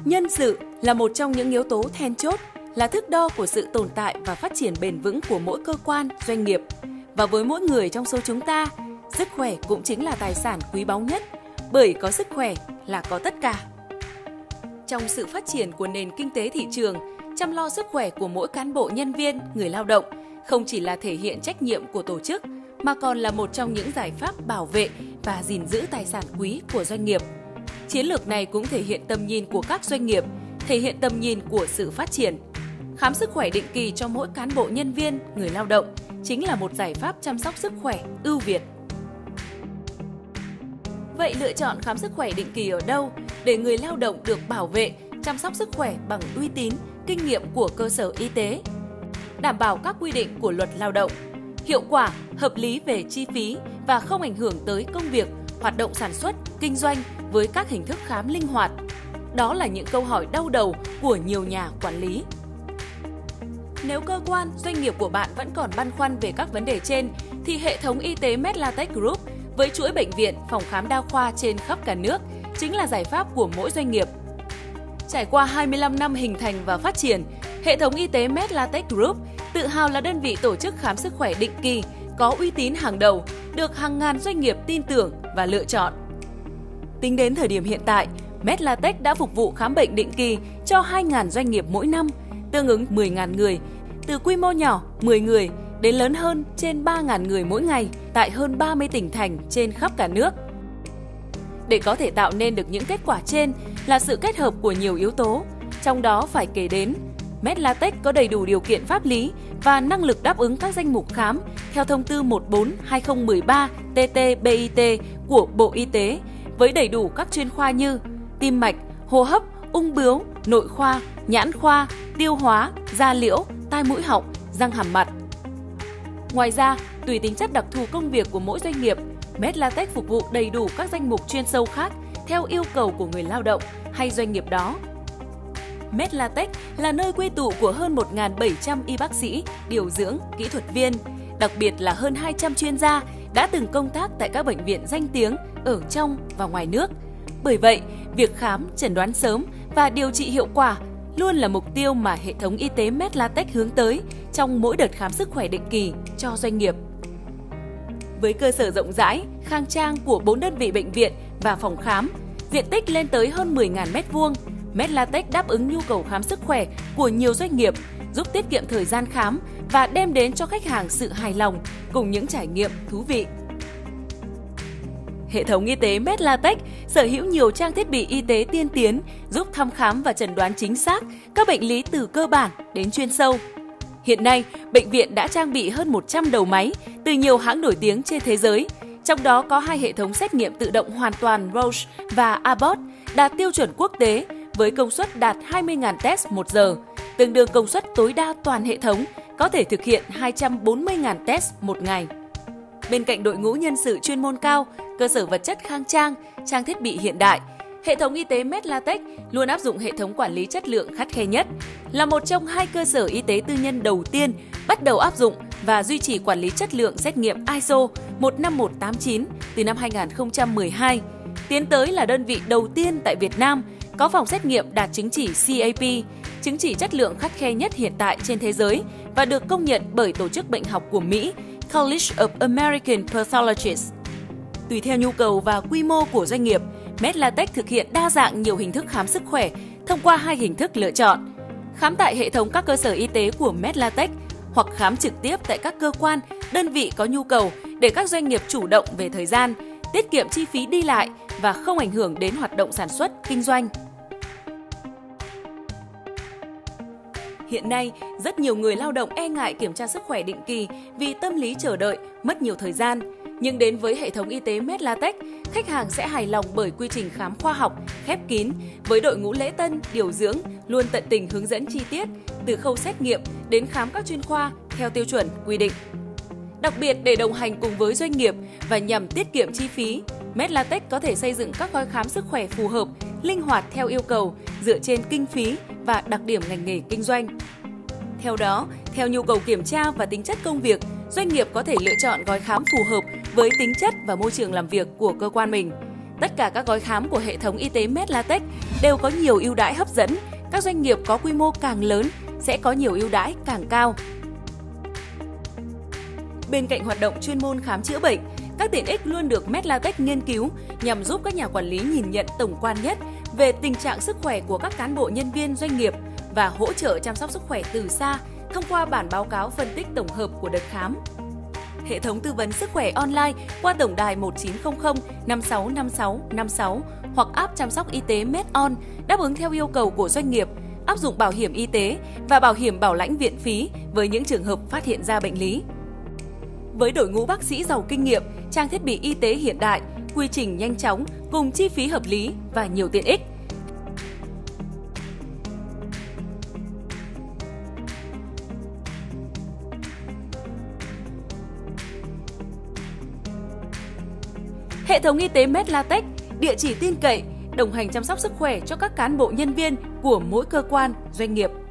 Nhân sự là một trong những yếu tố then chốt, là thước đo của sự tồn tại và phát triển bền vững của mỗi cơ quan, doanh nghiệp. Và với mỗi người trong số chúng ta, sức khỏe cũng chính là tài sản quý báu nhất, bởi có sức khỏe là có tất cả. Trong sự phát triển của nền kinh tế thị trường, chăm lo sức khỏe của mỗi cán bộ nhân viên, người lao động không chỉ là thể hiện trách nhiệm của tổ chức, mà còn là một trong những giải pháp bảo vệ và gìn giữ tài sản quý của doanh nghiệp. Chiến lược này cũng thể hiện tầm nhìn của các doanh nghiệp, thể hiện tầm nhìn của sự phát triển. Khám sức khỏe định kỳ cho mỗi cán bộ nhân viên, người lao động chính là một giải pháp chăm sóc sức khỏe ưu việt. Vậy lựa chọn khám sức khỏe định kỳ ở đâu để người lao động được bảo vệ, chăm sóc sức khỏe bằng uy tín, kinh nghiệm của cơ sở y tế? Đảm bảo các quy định của luật lao động, hiệu quả, hợp lý về chi phí và không ảnh hưởng tới công việc, hoạt động sản xuất, kinh doanh với các hình thức khám linh hoạt. Đó là những câu hỏi đau đầu của nhiều nhà quản lý. Nếu cơ quan, doanh nghiệp của bạn vẫn còn băn khoăn về các vấn đề trên, thì hệ thống y tế Medlatech Group với chuỗi bệnh viện, phòng khám đa khoa trên khắp cả nước chính là giải pháp của mỗi doanh nghiệp. Trải qua 25 năm hình thành và phát triển, hệ thống y tế Medlatech Group tự hào là đơn vị tổ chức khám sức khỏe định kỳ có uy tín hàng đầu, được hàng ngàn doanh nghiệp tin tưởng và lựa chọn. Tính đến thời điểm hiện tại, Medlatech đã phục vụ khám bệnh định kỳ cho 2.000 doanh nghiệp mỗi năm, tương ứng 10.000 người, từ quy mô nhỏ 10 người đến lớn hơn trên 3.000 người mỗi ngày tại hơn 30 tỉnh thành trên khắp cả nước. Để có thể tạo nên được những kết quả trên là sự kết hợp của nhiều yếu tố, trong đó phải kể đến Medlatech có đầy đủ điều kiện pháp lý và năng lực đáp ứng các danh mục khám theo thông tư 14/2013 TT-BIT của Bộ Y tế với đầy đủ các chuyên khoa như tim mạch, hô hấp, ung bướu, nội khoa, nhãn khoa, tiêu hóa, da liễu, tai mũi họng, răng hàm mặt. Ngoài ra, tùy tính chất đặc thù công việc của mỗi doanh nghiệp, Medlatech phục vụ đầy đủ các danh mục chuyên sâu khác theo yêu cầu của người lao động hay doanh nghiệp đó. Medlatech là nơi quy tụ của hơn 1.700 y bác sĩ, điều dưỡng, kỹ thuật viên, đặc biệt là hơn 200 chuyên gia đã từng công tác tại các bệnh viện danh tiếng ở trong và ngoài nước. Bởi vậy, việc khám, chẩn đoán sớm và điều trị hiệu quả luôn là mục tiêu mà hệ thống y tế Medlatech hướng tới trong mỗi đợt khám sức khỏe định kỳ cho doanh nghiệp. Với cơ sở rộng rãi, khang trang của 4 đơn vị bệnh viện và phòng khám, diện tích lên tới hơn 10.000 m², Medlatech đáp ứng nhu cầu khám sức khỏe của nhiều doanh nghiệp, giúp tiết kiệm thời gian khám và đem đến cho khách hàng sự hài lòng cùng những trải nghiệm thú vị. Hệ thống y tế Medlatech sở hữu nhiều trang thiết bị y tế tiên tiến giúp thăm khám và chẩn đoán chính xác các bệnh lý từ cơ bản đến chuyên sâu. Hiện nay, bệnh viện đã trang bị hơn 100 đầu máy từ nhiều hãng nổi tiếng trên thế giới, trong đó có 2 hệ thống xét nghiệm tự động hoàn toàn Roche và Abbott đạt tiêu chuẩn quốc tế với công suất đạt 20.000 test một giờ, tương đương công suất tối đa toàn hệ thống có thể thực hiện 240.000 test một ngày. Bên cạnh đội ngũ nhân sự chuyên môn cao, cơ sở vật chất khang trang, trang thiết bị hiện đại, hệ thống y tế Medlatech luôn áp dụng hệ thống quản lý chất lượng khắt khe nhất, là một trong 2 cơ sở y tế tư nhân đầu tiên bắt đầu áp dụng và duy trì quản lý chất lượng xét nghiệm ISO 15189 từ năm 2012, tiến tới là đơn vị đầu tiên tại Việt Nam có phòng xét nghiệm đạt chứng chỉ CAP, chứng chỉ chất lượng khắt khe nhất hiện tại trên thế giới và được công nhận bởi Tổ chức Bệnh học của Mỹ College of American Pathologists. Tùy theo nhu cầu và quy mô của doanh nghiệp, Medlatech thực hiện đa dạng nhiều hình thức khám sức khỏe thông qua 2 hình thức lựa chọn: khám tại hệ thống các cơ sở y tế của Medlatech hoặc khám trực tiếp tại các cơ quan, đơn vị có nhu cầu để các doanh nghiệp chủ động về thời gian, tiết kiệm chi phí đi lại và không ảnh hưởng đến hoạt động sản xuất, kinh doanh. Hiện nay, rất nhiều người lao động e ngại kiểm tra sức khỏe định kỳ vì tâm lý chờ đợi, mất nhiều thời gian. Nhưng đến với hệ thống y tế Medlatech, khách hàng sẽ hài lòng bởi quy trình khám khoa học, khép kín, với đội ngũ lễ tân, điều dưỡng luôn tận tình hướng dẫn chi tiết, từ khâu xét nghiệm đến khám các chuyên khoa theo tiêu chuẩn quy định. Đặc biệt để đồng hành cùng với doanh nghiệp và nhằm tiết kiệm chi phí, Medlatech có thể xây dựng các gói khám sức khỏe phù hợp, linh hoạt theo yêu cầu, dựa trên kinh phí và đặc điểm ngành nghề kinh doanh. Theo đó, theo nhu cầu kiểm tra và tính chất công việc, doanh nghiệp có thể lựa chọn gói khám phù hợp với tính chất và môi trường làm việc của cơ quan mình. Tất cả các gói khám của hệ thống y tế Medlatech đều có nhiều ưu đãi hấp dẫn. Các doanh nghiệp có quy mô càng lớn sẽ có nhiều ưu đãi càng cao. Bên cạnh hoạt động chuyên môn khám chữa bệnh, các tiện ích luôn được Medlatech nghiên cứu nhằm giúp các nhà quản lý nhìn nhận tổng quan nhất về tình trạng sức khỏe của các cán bộ nhân viên doanh nghiệp và hỗ trợ chăm sóc sức khỏe từ xa thông qua bản báo cáo phân tích tổng hợp của đợt khám. Hệ thống tư vấn sức khỏe online qua tổng đài 1900 5656 56 hoặc app chăm sóc y tế MedOn đáp ứng theo yêu cầu của doanh nghiệp, áp dụng bảo hiểm y tế và bảo hiểm bảo lãnh viện phí với những trường hợp phát hiện ra bệnh lý. Với đội ngũ bác sĩ giàu kinh nghiệm, trang thiết bị y tế hiện đại, quy trình nhanh chóng cùng chi phí hợp lý và nhiều tiện ích, hệ thống y tế Medlatech, địa chỉ tin cậy, đồng hành chăm sóc sức khỏe cho các cán bộ nhân viên của mỗi cơ quan, doanh nghiệp.